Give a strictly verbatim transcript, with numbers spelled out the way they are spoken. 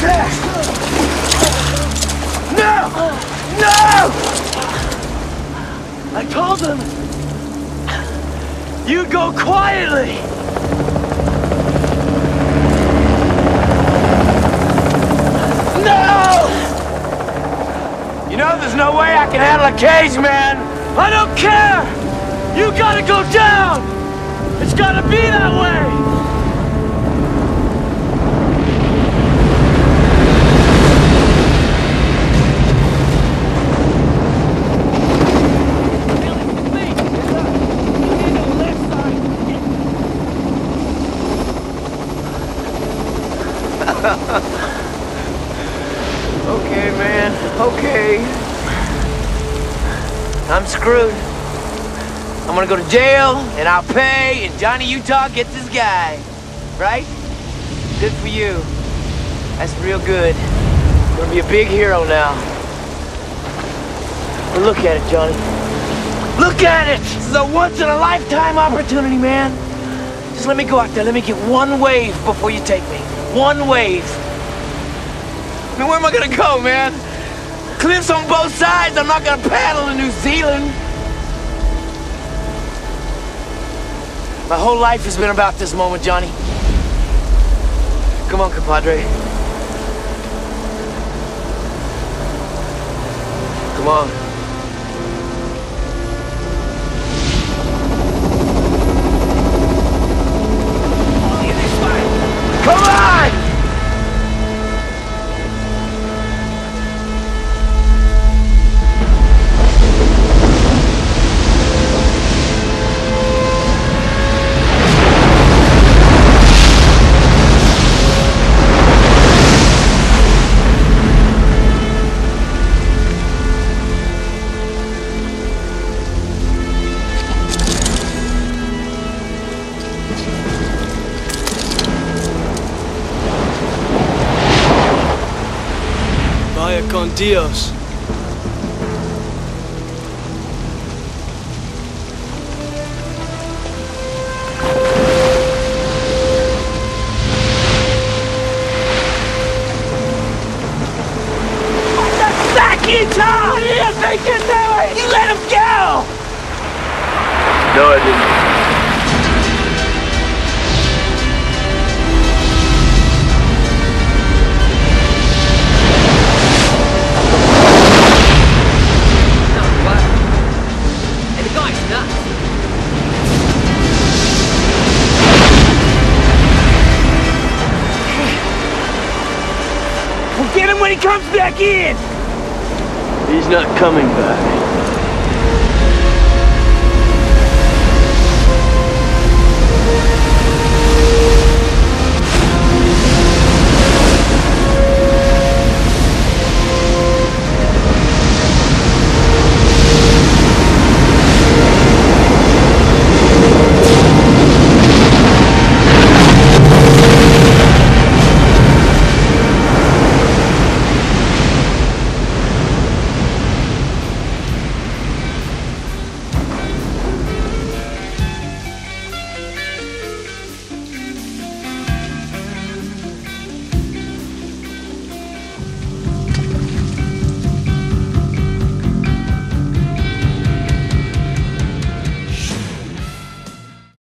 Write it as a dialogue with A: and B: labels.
A: chest! No! No! I told them you go quietly! No! You know there's no way I can handle a cage, man! I don't care! You gotta go down! It's gotta be that way! Okay, man, okay. I'm screwed. I'm gonna go to jail, and I'll pay, and Johnny Utah gets his guy. Right? Good for you. That's real good. You're gonna be a big hero now. But look at it, Johnny. Look at it! This is a once-in-a-lifetime opportunity, man. Just let me go out there. Let me get one wave before you take me. One wave. I mean, where am I gonna go, man? Cliffs on both sides. I'm not gonna paddle in New Zealand. My whole life has been about this moment, Johnny. Come on, compadre. Come on. Come on!
B: Vaya con Dios.
A: Utah! What do you think you're doing? You let him go!
C: No, I didn't.
A: We'll get him when he comes back in!
C: He's not coming back.